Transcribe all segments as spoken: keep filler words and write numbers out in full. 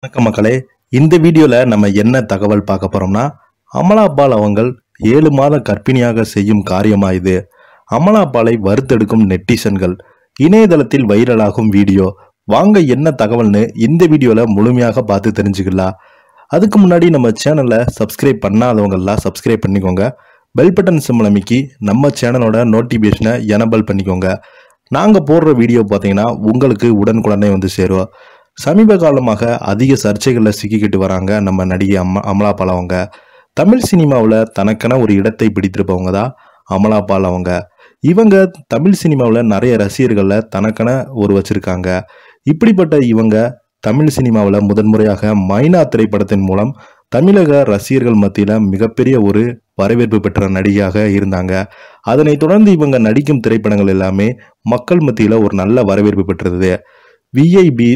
வணக்கம் மக்களே. இந்த வீடியோல நம்ம என்ன தகவல் பார்க்க போறோம்னா, அமலா பால் அவங்கள் ஏழு மாத கர்ப்பிணியாக செய்யும் காரியமா இது? அமலா பாலை வறுத்தெடுக்கும் நெட்டிசன்கள், இணையதளத்தில் வைரலாகும் வீடியோ. வாங்க என்ன தகவல்னு இந்த வீடியோல முழுமையாக பார்த்து தெரிஞ்சுக்கலாம். அதுக்கு முன்னாடி நம்ம சேனலை சப்ஸ்கிரைப் பண்ணாதவங்கெல்லாம் சப்ஸ்கிரைப் பண்ணிக்கோங்க. பெல் பட்டன் சிம்பல் அமைக்கி நம்ம சேனலோட நோட்டிபிகேஷனை எனபிள் பண்ணிக்கோங்க. நாங்கள் போடுற வீடியோ பார்த்தீங்கன்னா உங்களுக்கு உடனுக்குடனே வந்து சேரும். சமீப காலமாக அதிக சர்ச்சைகளில் சிக்கிக்கிட்டு வராங்க நம்ம நடிகை அம்மா அமலா பால் அவங்க. தமிழ் சினிமாவில் தனக்கென ஒரு இடத்தை பிடித்திருப்பவங்க தான் அமலா பால் அவங்க. இவங்க தமிழ் சினிமாவில் நிறைய ரசிகர்களில் தனக்கென ஒரு வச்சிருக்காங்க. இப்படிப்பட்ட இவங்க தமிழ் சினிமாவில் முதன்முறையாக மைனா திரைப்படத்தின் மூலம் தமிழக ரசிகர்கள் மத்தியில் மிகப்பெரிய ஒரு வரவேற்பு பெற்ற நடிகையாக இருந்தாங்க. அதனைத் தொடர்ந்து இவங்க நடிக்கும் திரைப்படங்கள் எல்லாமே மக்கள் மத்தியில் ஒரு நல்ல வரவேற்பு பெற்றது. விஐபி,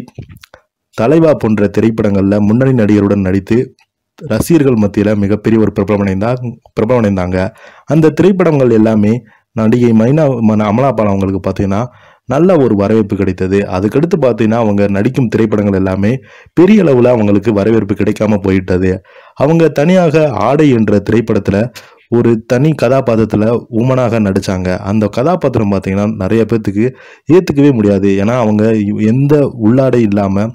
தலைவா போன்ற திரைப்படங்களில் முன்னணி நடிகருடன் நடித்து ரசிகர்கள் மத்தியில் மிகப்பெரிய ஒரு பிரபலமடைந்தா பிரபலமடைந்தாங்க. அந்த திரைப்படங்கள் எல்லாமே நடிகை மைனா அமலா பால் அவங்களுக்கு பார்த்தீங்கன்னா நல்ல ஒரு வரவேற்பு கிடைத்தது. அதுக்கடுத்து பார்த்தீங்கன்னா அவங்க நடிக்கும் திரைப்படங்கள் எல்லாமே பெரிய அளவில் அவங்களுக்கு வரவேற்பு கிடைக்காம போயிட்டது. அவங்க தனியாக ஆடை என்ற திரைப்படத்தில் ஒரு தனி கதாபாத்திரத்தில் உமனாக நடித்தாங்க. அந்த கதாபாத்திரம் பார்த்தீங்கன்னா நிறைய பேர்த்துக்கு ஏற்றுக்கவே முடியாது. ஏன்னா அவங்க எந்த உள்ளாடை இல்லாமல்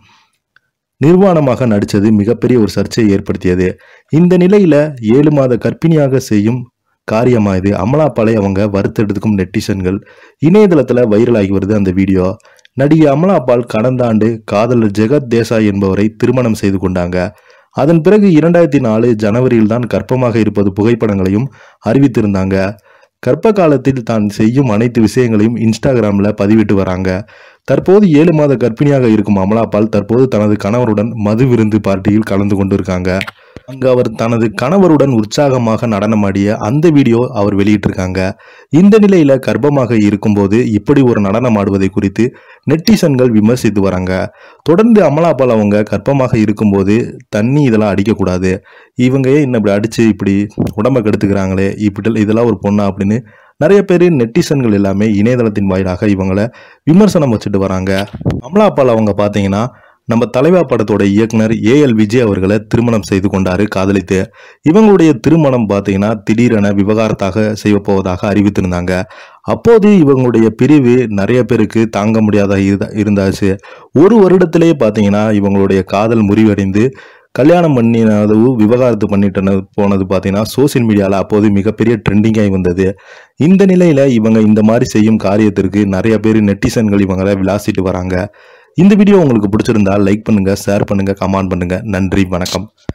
நிர்வாணமாக நடித்தது மிகப்பெரிய ஒரு சர்ச்சையை ஏற்படுத்தியது. இந்த நிலையில் ஏழு மாத கர்ப்பிணியாக செய்யும் காரியமாக இது அமலா பாலை அவங்க வறுத்தெடுத்துக்கும் நெட்டிசன்கள், இணையதளத்தில் வைரலாகி வருது அந்த வீடியோ. நடிகை அமலா பால் கடந்த ஆண்டு காதலர் ஜெகத் தேசாய் என்பவரை திருமணம் செய்து கொண்டாங்க. அதன் பிறகு இரண்டாயிரத்தி நாலு ஜனவரியில் தான் கர்ப்பமாக இருப்பது புகைப்படங்களையும் அறிவித்திருந்தாங்க. கர்ப்ப காலத்தில் தான் செய்யும் அனைத்து விஷயங்களையும் இன்ஸ்டாகிராமில் பதிவிட்டு வராங்க. தற்போது ஏழு மாத கர்ப்பிணியாக இருக்கும் அமலா பால் தற்போது தனது கணவருடன் மது விருந்து பார்ட்டியில் கலந்து கொண்டிருக்காங்க. அங்கு அவர் தனது கணவருடன் உற்சாகமாக நடனமாடிய அந்த வீடியோ அவர் வெளியிட்டிருக்காங்க. இந்த நிலையில கர்ப்பமாக இருக்கும்போது இப்படி ஒரு நடனம் ஆடுவதை குறித்து நெட்டிசன்கள் விமர்சித்து வராங்க. தொடர்ந்து அமலா பால் அவங்க கர்ப்பமாக இருக்கும்போது தண்ணி இதெல்லாம் அடிக்கக்கூடாது, இவங்க ஏன் இன்னும் இப்படி அடிச்சு இப்படி உடம்பை கெடுத்துக்கிறாங்களே, இப்படி இதெல்லாம் ஒரு பொண்ணா அப்படின்னு நிறைய பேர் நெட்டிசன்கள் எல்லாமே இணையதளத்தின் வாயிலாக இவங்களை விமர்சனம் வச்சுட்டு வராங்க. அமலா பால் அவங்க பார்த்தீங்கன்னா நம்ம தலைவா படத்தோட இயக்குனர் ஏ எல் விஜய் அவர்களை திருமணம் செய்து கொண்டாரு காதலித்து. இவங்களுடைய திருமணம் பார்த்தீங்கன்னா திடீரென விவகாரத்தாக செய்ய போவதாக அறிவித்திருந்தாங்க. அப்போது இவங்களுடைய பிரிவு நிறைய பேருக்கு தாங்க முடியாத இருந்தாச்சு. ஒரு வருடத்திலேயே பார்த்தீங்கன்னா இவங்களுடைய காதல் முறிவடைந்து கல்யாணம் பண்ணினது விவகாரத்து பண்ணிட்டு போனது பார்த்தீங்கன்னா சோசியல் மீடியாவில் அப்போது மிகப்பெரிய ட்ரெண்டிங்காகி வந்தது. இந்த நிலையில் இவங்க இந்த மாதிரி செய்யும் காரியத்திற்கு நிறைய பேர் நெட்டிசன்கள் இவங்களை விளாசிட்டு வராங்க. இந்த வீடியோ உங்களுக்கு பிடிச்சிருந்தா லைக் பண்ணுங்க, ஷேர் பண்ணுங்க, கமெண்ட் பண்ணுங்க. நன்றி, வணக்கம்.